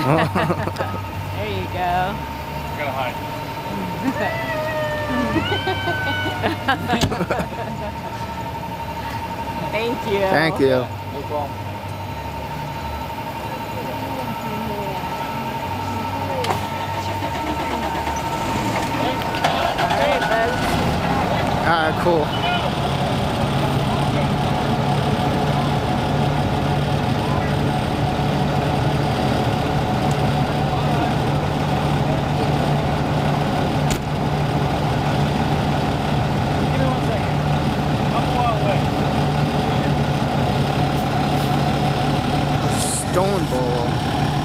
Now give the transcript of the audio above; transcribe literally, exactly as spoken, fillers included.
There you go. I gotta hide. Thank you. Thank you. No problem. All right, bud. Alright, cool. Give me one second. I'm a while away. Stone Bowl.